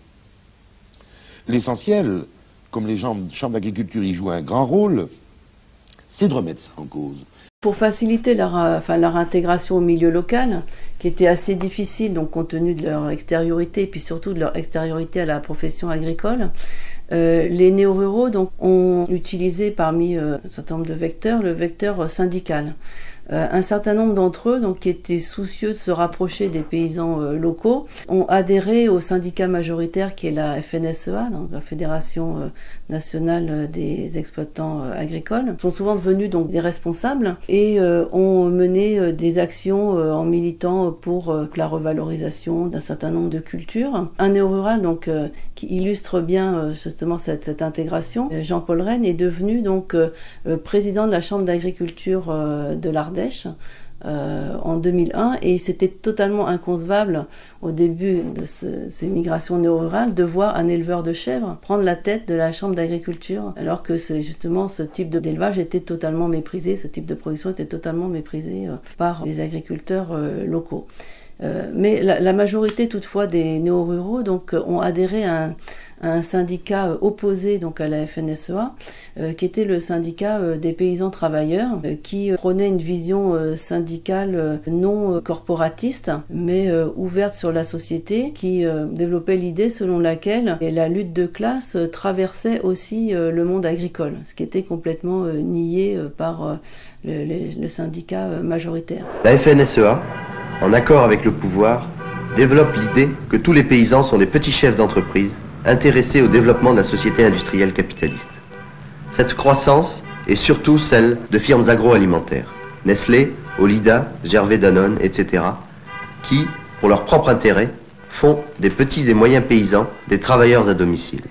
L'essentiel, comme les chambres d'agriculture y jouent un grand rôle, c'est de remettre ça en cause. Pour faciliter leur, enfin, leur intégration au milieu local, qui était assez difficile, donc compte tenu de leur extériorité, et puis surtout de leur extériorité à la profession agricole, euh, les néo-ruraux donc, ont utilisé parmi euh, un certain nombre de vecteurs, le vecteur syndical. Euh, un certain nombre d'entre eux, donc, qui étaient soucieux de se rapprocher des paysans euh, locaux, ont adhéré au syndicat majoritaire qui est la F N S E A, donc la Fédération euh, nationale des exploitants euh, agricoles. Ils sont souvent devenus donc des responsables et euh, ont mené euh, des actions euh, en militant pour euh, la revalorisation d'un certain nombre de cultures. Un néo-rural donc euh, qui illustre bien euh, justement cette, cette intégration. Jean-Paul Rennes est devenu donc euh, président de la Chambre d'agriculture euh, de l'Ardèche Euh, en deux mille un et c'était totalement inconcevable au début de ce, ces migrations néo-rurales de voir un éleveur de chèvres prendre la tête de la chambre d'agriculture alors que justement ce type d'élevage était totalement méprisé, ce type de production était totalement méprisé euh, par les agriculteurs euh, locaux. Euh, mais la, la majorité toutefois des néo-ruraux donc, ont adhéré à un, à un syndicat opposé donc, à la F N S E A, euh, qui était le syndicat euh, des paysans travailleurs, euh, qui prônait une vision euh, syndicale euh, non euh, corporatiste, mais euh, ouverte sur la société, qui euh, développait l'idée selon laquelle la lutte de classe euh, traversait aussi euh, le monde agricole, ce qui était complètement euh, nié euh, par euh, le, le, le syndicat euh, majoritaire. La F N S E A, en accord avec le pouvoir, développe l'idée que tous les paysans sont des petits chefs d'entreprise intéressés au développement de la société industrielle capitaliste. Cette croissance est surtout celle de firmes agroalimentaires, Nestlé, Olida, Gervais Danone, et cetera, qui, pour leur propre intérêt, font des petits et moyens paysans des travailleurs à domicile.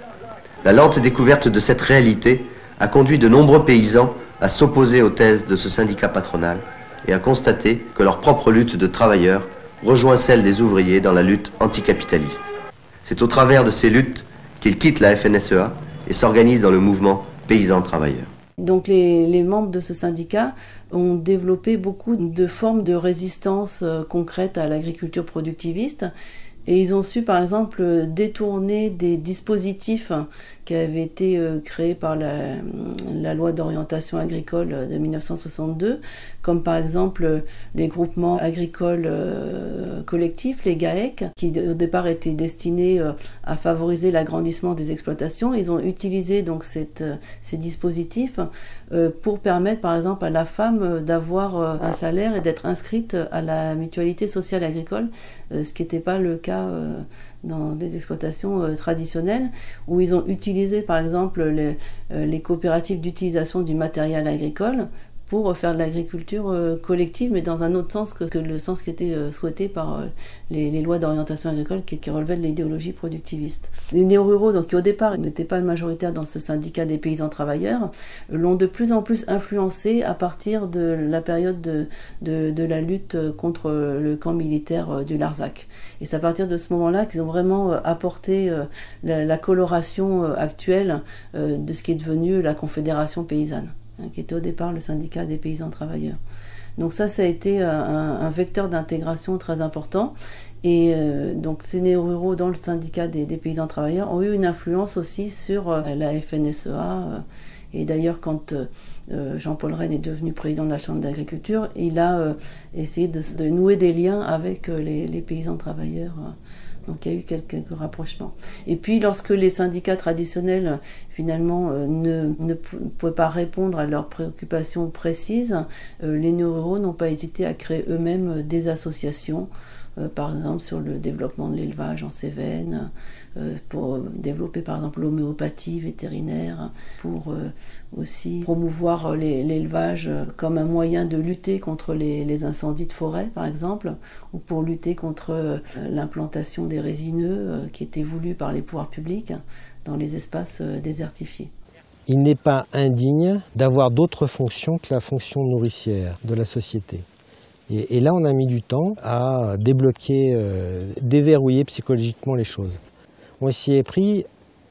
La lente découverte de cette réalité a conduit de nombreux paysans à s'opposer aux thèses de ce syndicat patronal et à constater que leur propre lutte de travailleurs rejoint celle des ouvriers dans la lutte anticapitaliste. C'est au travers de ces luttes qu'ils quittent la F N S E A et s'organisent dans le mouvement paysan-travailleur. Donc les, les membres de ce syndicat ont développé beaucoup de formes de résistance euh, concrètes à l'agriculture productiviste. Et ils ont su, par exemple, détourner des dispositifs qui avaient été euh, créés par la, la loi d'orientation agricole de mille neuf cent soixante-deux, comme par exemple les groupements agricoles euh, collectifs, les G A E C, qui au départ étaient destinés euh, à favoriser l'agrandissement des exploitations. Ils ont utilisé donc cette, ces dispositifs euh, pour permettre, par exemple, à la femme d'avoir euh, un salaire et d'être inscrite à la mutualité sociale agricole, euh, ce qui n'était pas le cas euh, dans des exploitations euh, traditionnelles, où ils ont utilisé par exemple les, euh, les coopératives d'utilisation du matériel agricole pour faire de l'agriculture euh, collective, mais dans un autre sens que, que le sens qui était euh, souhaité par euh, les, les lois d'orientation agricole qui, qui relevaient de l'idéologie productiviste. Les néo-ruraux, donc qui au départ n'étaient pas majoritaires dans ce syndicat des paysans travailleurs, l'ont de plus en plus influencé à partir de la période de, de, de la lutte contre le camp militaire du Larzac. Et c'est à partir de ce moment-là qu'ils ont vraiment apporté euh, la, la coloration euh, actuelle euh, de ce qui est devenu la Confédération paysanne, qui était au départ le syndicat des paysans travailleurs. Donc ça, ça a été un, un vecteur d'intégration très important. Et euh, donc ces néo-ruraux dans le syndicat des, des paysans travailleurs ont eu une influence aussi sur euh, la F N S E A. Euh, et d'ailleurs, quand euh, Jean-Paul Rennes est devenu président de la Chambre d'agriculture, il a euh, essayé de, de nouer des liens avec euh, les, les paysans travailleurs. Euh, Donc il y a eu quelques rapprochements. Et puis lorsque les syndicats traditionnels finalement euh, ne, ne pouvaient pas répondre à leurs préoccupations précises, euh, les néo-ruraux n'ont pas hésité à créer eux-mêmes des associations, euh, par exemple sur le développement de l'élevage en Cévennes, euh, pour développer par exemple l'homéopathie vétérinaire, pour euh, aussi promouvoir l'élevage comme un moyen de lutter contre les, les incendies de forêt par exemple, ou pour lutter contre euh, l'implantation des résineux euh, qui étaient voulus par les pouvoirs publics dans les espaces euh, désertifiés. Il n'est pas indigne d'avoir d'autres fonctions que la fonction nourricière de la société. Et, et là, on a mis du temps à débloquer, euh, déverrouiller psychologiquement les choses. On s'y est pris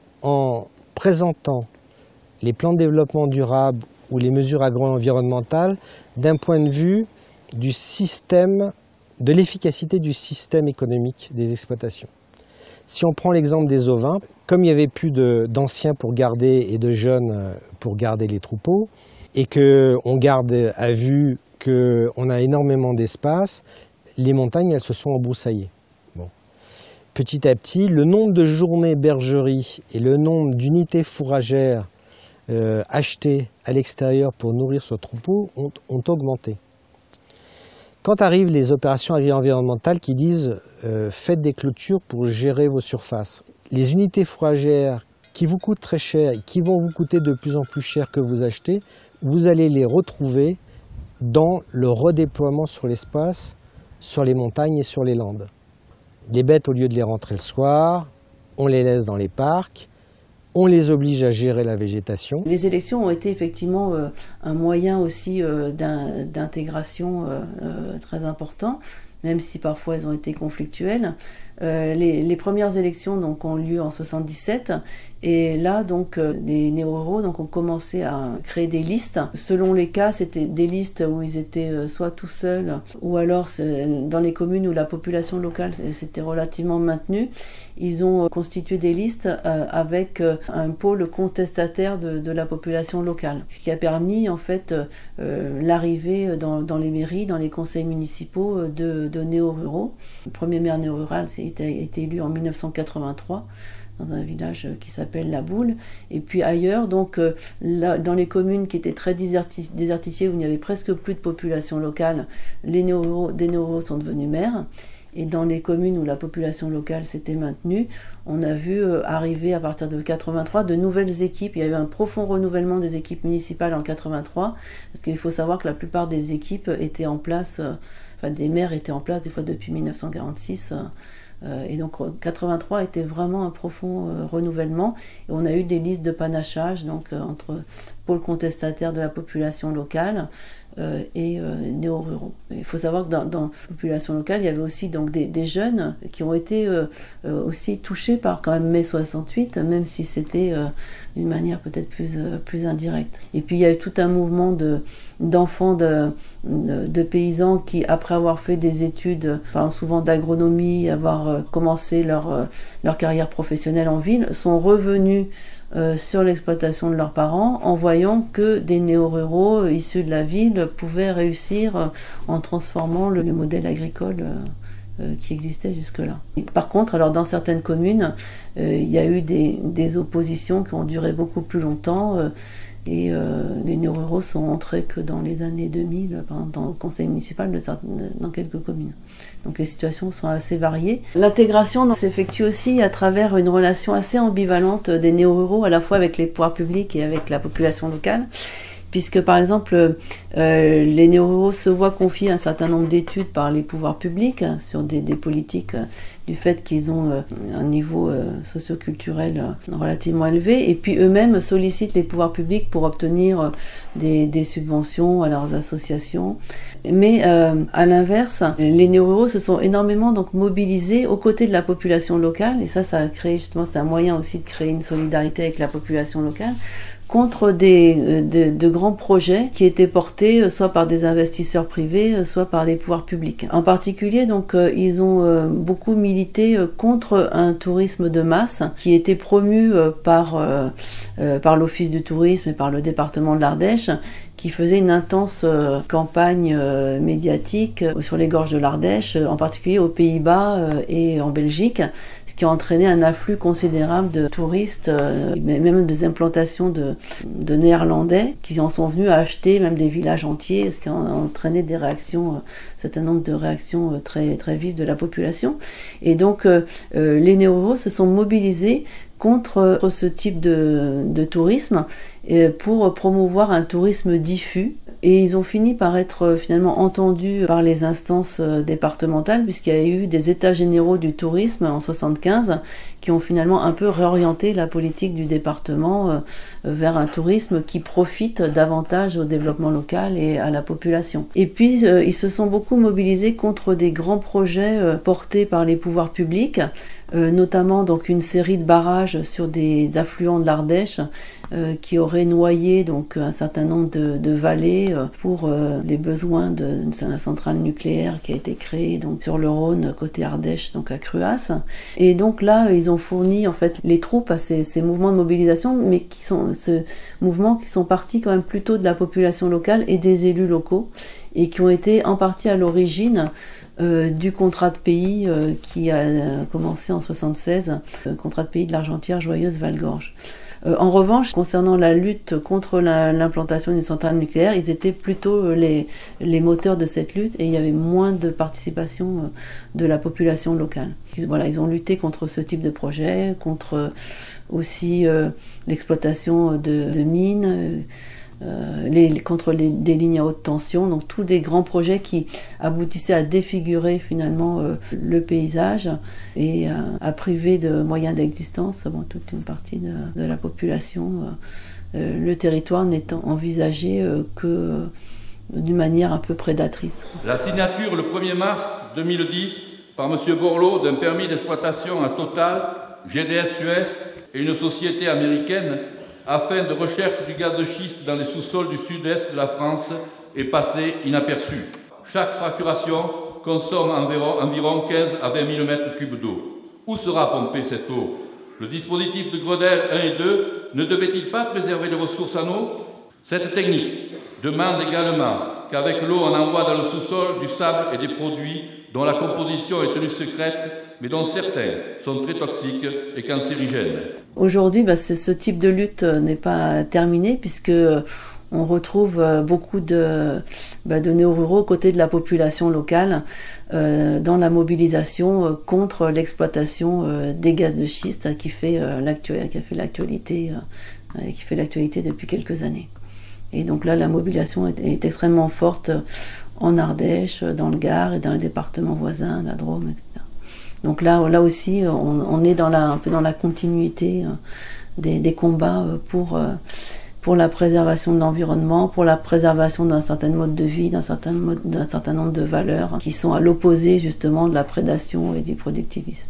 en présentant les plans de développement durable ou les mesures agro-environnementales d'un point de vue du système, de l'efficacité du système économique des exploitations. Si on prend l'exemple des ovins, comme il n'y avait plus d'anciens pour garder et de jeunes pour garder les troupeaux, et qu'on garde à vue qu'on a énormément d'espace, les montagnes elles se sont embroussaillées. Bon. Petit à petit, le nombre de journées bergerie et le nombre d'unités fourragères euh, achetées à l'extérieur pour nourrir ce troupeau ont, ont augmenté. Quand arrivent les opérations agri-environnementales qui disent euh, faites des clôtures pour gérer vos surfaces, les unités fourragères qui vous coûtent très cher et qui vont vous coûter de plus en plus cher que vous achetez, vous allez les retrouver dans le redéploiement sur l'espace, sur les montagnes et sur les landes. Les bêtes, au lieu de les rentrer le soir, on les laisse dans les parcs, on les oblige à gérer la végétation. Les élections ont été effectivement euh, un moyen aussi euh, d'intégration euh, euh, très important, même si parfois elles ont été conflictuelles. Euh, les, les premières élections donc, ont lieu en soixante-dix-sept et là donc euh, des néo-ruraux donc, ont commencé à créer des listes. Selon les cas, c'était des listes où ils étaient euh, soit tout seuls ou alors dans les communes où la population locale s'était relativement maintenue. Ils ont euh, constitué des listes euh, avec euh, un pôle contestataire de, de la population locale, ce qui a permis en fait euh, l'arrivée dans, dans les mairies, dans les conseils municipaux de, de néo-ruraux. Le premier maire néo-rural a été élu en mille neuf cent quatre-vingt-trois dans un village qui s'appelle La Boule. Et puis ailleurs, donc, euh, là, dans les communes qui étaient très déserti désertifiées, où il n'y avait presque plus de population locale, les néo-ruraux, des néo-ruraux sont devenus maires. Et dans les communes où la population locale s'était maintenue, on a vu euh, arriver à partir de quatre-vingt-trois de nouvelles équipes. Il y a eu un profond renouvellement des équipes municipales en quatre-vingt-trois, parce qu'il faut savoir que la plupart des équipes étaient en place, euh, enfin des maires étaient en place des fois depuis mille neuf cent quarante-six. Euh, Euh, et donc quatre-vingt-trois était vraiment un profond euh, renouvellement. Et on a eu des listes de panachage donc, euh, entre pôle contestataire de la population locale euh, et euh, néo-ruraux. Il faut savoir que dans, dans la population locale, il y avait aussi donc, des, des jeunes qui ont été euh, euh, aussi touchés par quand même mai soixante-huit, même si c'était euh, d'une manière peut-être plus, euh, plus indirecte. Et puis il y a eu tout un mouvement de, d'enfants de, de, de paysans qui, après avoir fait des études, enfin, souvent d'agronomie, avoir euh, commencé leur, euh, leur carrière professionnelle en ville, sont revenus Euh, sur l'exploitation de leurs parents en voyant que des néo-ruraux euh, issus de la ville pouvaient réussir euh, en transformant le, le modèle agricole euh, euh, qui existait jusque-là. Par contre, alors dans certaines communes, euh, il y a eu des, des oppositions qui ont duré beaucoup plus longtemps euh, et euh, les néo-ruraux sont entrés que dans les années deux mille dans le conseil municipal de, dans quelques communes. Donc les situations sont assez variées. L'intégration s'effectue aussi à travers une relation assez ambivalente des néo-ruraux, à la fois avec les pouvoirs publics et avec la population locale, puisque par exemple euh, les néo-ruraux se voient confier un certain nombre d'études par les pouvoirs publics hein, sur des, des politiques euh, du fait qu'ils ont euh, un niveau euh, socioculturel euh, relativement élevé, et puis eux-mêmes sollicitent les pouvoirs publics pour obtenir euh, des, des subventions à leurs associations. Mais euh, à l'inverse, les néo-ruraux se sont énormément donc mobilisés aux côtés de la population locale, et ça, ça a créé justement, c'est un moyen aussi de créer une solidarité avec la population locale, contre des, de, de grands projets qui étaient portés soit par des investisseurs privés, soit par des pouvoirs publics. En particulier, donc, euh, ils ont euh, beaucoup milité euh, contre un tourisme de masse qui était promu euh, par, euh, euh, par l'Office du tourisme et par le département de l'Ardèche, qui faisait une intense euh, campagne euh, médiatique euh, sur les gorges de l'Ardèche, euh, en particulier aux Pays-Bas euh, et en Belgique, ce qui a entraîné un afflux considérable de touristes, euh, même des implantations de, de Néerlandais qui en sont venus à acheter même des villages entiers, ce qui a entraîné des réactions, euh, un certain nombre de réactions euh, très, très vives de la population. Et donc euh, euh, les néo-ruraux se sont mobilisés contre ce type de, de tourisme pour promouvoir un tourisme diffus. Et ils ont fini par être finalement entendus par les instances départementales, puisqu'il y a eu des états généraux du tourisme en soixante-quinze qui ont finalement un peu réorienté la politique du département vers un tourisme qui profite davantage au développement local et à la population. Et puis ils se sont beaucoup mobilisés contre des grands projets portés par les pouvoirs publics, Euh, notamment donc une série de barrages sur des affluents de l'Ardèche euh, qui auraient noyé donc un certain nombre de, de vallées euh, pour euh, les besoins d'une centrale nucléaire qui a été créée donc sur le Rhône côté Ardèche, donc à Cruas. Et donc là ils ont fourni en fait les troupes à ces, ces mouvements de mobilisation, mais qui sont ce mouvements qui sont partis quand même plutôt de la population locale et des élus locaux, et qui ont été en partie à l'origine Euh, du contrat de pays euh, qui a euh, commencé en soixante-seize, le contrat de pays de l'Argentière Joyeuse Valgorge. Euh, en revanche, concernant la lutte contre l'implantation d'une centrale nucléaire, ils étaient plutôt les, les moteurs de cette lutte, et il y avait moins de participation euh, de la population locale. Ils, voilà, ils ont lutté contre ce type de projet, contre euh, aussi euh, l'exploitation de, de mines, euh, Euh, les, contre les, des lignes à haute tension, donc tous des grands projets qui aboutissaient à défigurer finalement euh, le paysage et euh, à priver de moyens d'existence bon, toute une partie de, de la population, euh, euh, le territoire n'étant envisagé euh, que euh, d'une manière un peu prédatrice. La signature le premier mars deux mille dix par M. Borloo d'un permis d'exploitation à Total, G D S U S et une société américaine afin de recherche du gaz de schiste dans les sous-sols du sud-est de la France est passé inaperçu. Chaque fracturation consomme environ, environ quinze à vingt mille mètres cubes d'eau. Où sera pompée cette eau? Le dispositif de Gredel un et deux ne devait-il pas préserver les ressources en eau? Cette technique demande également qu'avec l'eau on envoie dans le sous-sol du sable et des produits dont la composition est tenue secrète, mais dont certains sont très toxiques et cancérigènes. Aujourd'hui, bah, ce type de lutte n'est pas terminé puisque on retrouve beaucoup de, bah, de néo-ruraux aux côtés de la population locale euh, dans la mobilisation euh, contre l'exploitation euh, des gaz de schiste qui fait euh, l'actualité euh, qui fait l'actualité depuis quelques années. Et donc là, la mobilisation est, est extrêmement forte en Ardèche, dans le Gard et dans les départements voisins, la Drôme, et cetera. Donc là, là aussi, on, on est dans la, un peu dans la continuité euh, des, des combats pour, euh, pour la préservation de l'environnement, pour la préservation d'un certain mode de vie, d'un certain, mode, d'un certain nombre de valeurs qui sont à l'opposé justement de la prédation et du productivisme.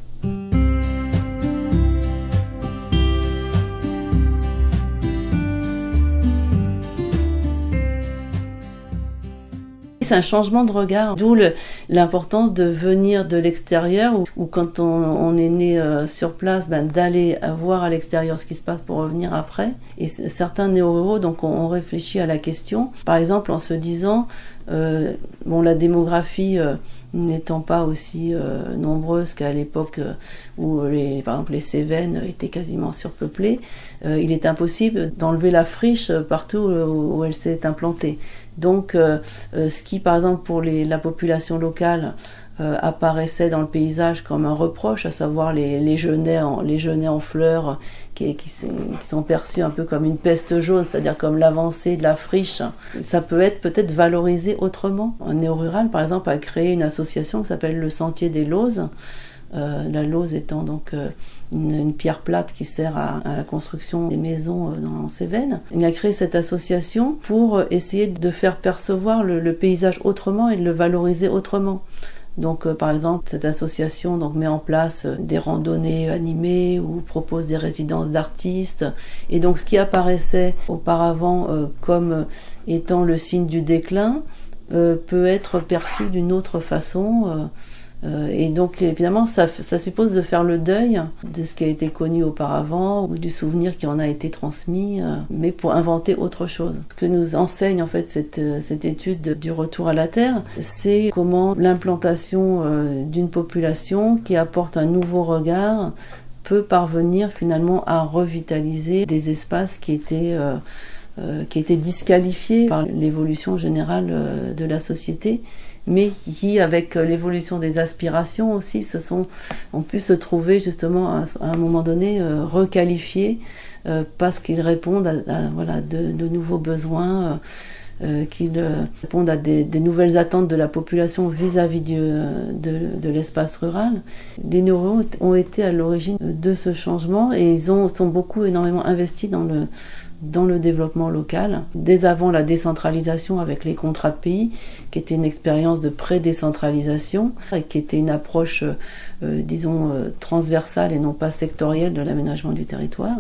C'est un changement de regard, d'où l'importance de venir de l'extérieur ou, ou quand on, on est né euh, sur place, ben, d'aller voir à l'extérieur ce qui se passe pour revenir après. Et certains néo-ruraux donc ont, ont réfléchi à la question, par exemple en se disant, euh, bon, la démographie euh, n'étant pas aussi euh, nombreuse qu'à l'époque euh, où les, par exemple les Cévennes étaient quasiment surpeuplées, euh, il est impossible d'enlever la friche partout où, où elle s'est implantée. Donc, euh, euh, ce qui, par exemple, pour les, la population locale euh, apparaissait dans le paysage comme un reproche, à savoir les, les genêts en, les genêts en fleurs qui, qui, qui sont perçus un peu comme une peste jaune, c'est-à-dire comme l'avancée de la friche, ça peut être peut-être valorisé autrement. Un néo-rural, par exemple, a créé une association qui s'appelle le Sentier des Lauses. Euh, la lauze étant donc euh, une, une pierre plate qui sert à, à la construction des maisons euh, dans les Cévennes. Il a créé cette association pour euh, essayer de faire percevoir le, le paysage autrement et de le valoriser autrement. Donc euh, par exemple, cette association donc, met en place euh, des randonnées animées ou propose des résidences d'artistes. Et donc ce qui apparaissait auparavant euh, comme euh, étant le signe du déclin euh, peut être perçu d'une autre façon. Euh, Euh, et donc évidemment ça, ça suppose de faire le deuil de ce qui a été connu auparavant ou du souvenir qui en a été transmis, euh, mais pour inventer autre chose. Ce que nous enseigne en fait cette, cette étude du retour à la terre, c'est comment l'implantation euh, d'une population qui apporte un nouveau regard peut parvenir finalement à revitaliser des espaces qui étaient euh, euh, qui étaient disqualifiés par l'évolution générale euh, de la société, mais qui, avec l'évolution des aspirations aussi, se sont, ont pu se trouver justement à, à un moment donné euh, requalifiés euh, parce qu'ils répondent à, à voilà, de, de nouveaux besoins, euh, qu'ils euh, répondent à des, des nouvelles attentes de la population vis-à-vis du, de, de l'espace rural. Les néo-ruraux ont été à l'origine de ce changement et ils ont, sont beaucoup, énormément investis dans le dans le développement local, dès avant la décentralisation avec les contrats de pays, qui était une expérience de pré-décentralisation, et qui était une approche, euh, disons, euh, transversale et non pas sectorielle de l'aménagement du territoire.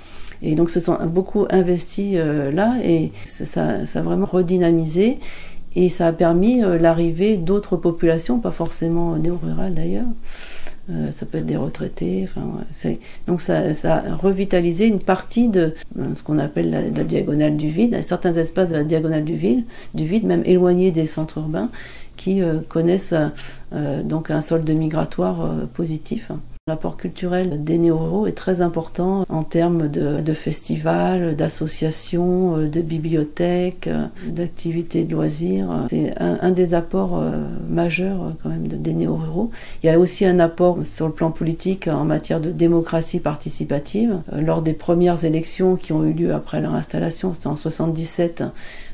Et donc se sont beaucoup investis euh, là, et ça, ça a vraiment redynamisé, et ça a permis euh, l'arrivée d'autres populations, pas forcément néo-rurales d'ailleurs. Euh, ça peut être des retraités, enfin, ouais, c'est... donc ça, ça a revitalisé une partie de euh, ce qu'on appelle la, la diagonale du vide, certains espaces de la diagonale du vide, du vide même éloignés des centres urbains, qui euh, connaissent euh, donc un solde migratoire euh, positif. L'apport culturel des néo-ruraux est très important en termes de, de festivals, d'associations, de bibliothèques, d'activités de loisirs. C'est un, un des apports euh, majeurs quand même de, des néo-ruraux. Il y a aussi un apport sur le plan politique en matière de démocratie participative. Euh, lors des premières élections qui ont eu lieu après leur installation, c'était en soixante-dix-sept,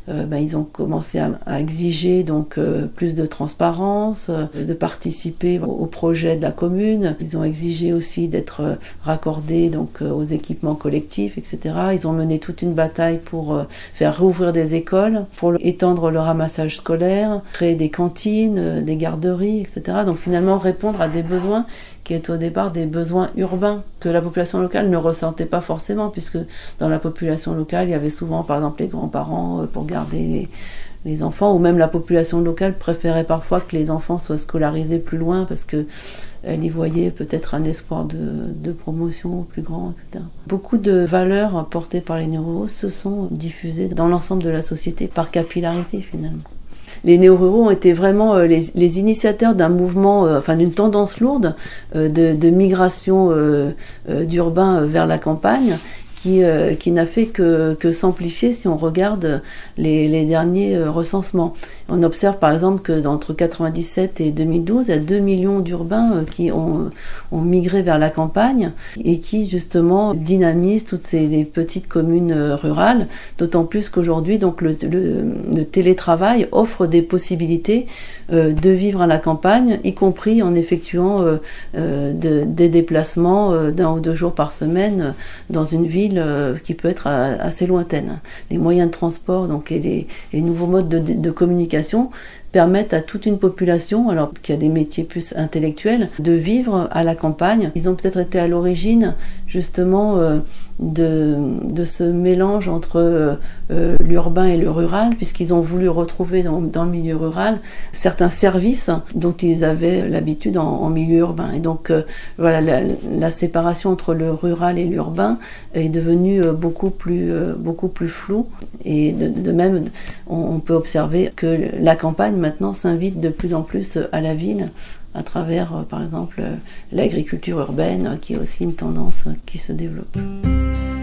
euh, ben, ils ont commencé à, à exiger donc euh, plus de transparence, euh, de participer au, au projet de la commune. Ils ont exigé aussi d'être euh, raccordés donc euh, aux équipements collectifs, et cetera. Ils ont mené toute une bataille pour euh, faire rouvrir des écoles, pour étendre le ramassage scolaire, créer des cantines, euh, des garderies, et cetera. Donc finalement répondre à des besoins qui étaient au départ des besoins urbains que la population locale ne ressentait pas forcément, puisque dans la population locale, il y avait souvent par exemple les grands-parents euh, pour garder les, les enfants, ou même la population locale préférait parfois que les enfants soient scolarisés plus loin parce que elle y voyait peut-être un espoir de, de promotion plus grand, et cetera. Beaucoup de valeurs portées par les néo-ruraux se sont diffusées dans l'ensemble de la société par capillarité finalement. Les néo-ruraux ont été vraiment euh, les, les initiateurs d'un mouvement, euh, enfin d'une tendance lourde euh, de, de migration euh, euh, d'urbain vers la campagne, qui, euh, qui n'a fait que, que s'amplifier si on regarde les, les derniers euh, recensements. On observe par exemple que d'entre quatre-vingt-dix-sept et deux mille douze, il y a deux millions d'urbains euh, qui ont, ont migré vers la campagne et qui justement dynamisent toutes ces les petites communes euh, rurales, d'autant plus qu'aujourd'hui donc le, le, le télétravail offre des possibilités euh, de vivre à la campagne, y compris en effectuant euh, euh, de, des déplacements euh, d'un ou deux jours par semaine euh, dans une ville euh, qui peut être euh, assez lointaine. Les moyens de transport donc, et les, les nouveaux modes de, de, de communication permettent à toute une population, alors qui a des métiers plus intellectuels, de vivre à la campagne. Ils ont peut-être été à l'origine justement euh, de, de ce mélange entre euh, euh, l'urbain et le rural, puisqu'ils ont voulu retrouver dans, dans le milieu rural certains services dont ils avaient l'habitude en, en milieu urbain. Et donc euh, voilà, la, la séparation entre le rural et l'urbain est devenue euh, beaucoup plus euh, beaucoup plus floue. Et de, de même, on, on peut observer que la campagne maintenant s'invite de plus en plus à la ville, à travers, par exemple, l'agriculture urbaine, qui est aussi une tendance qui se développe.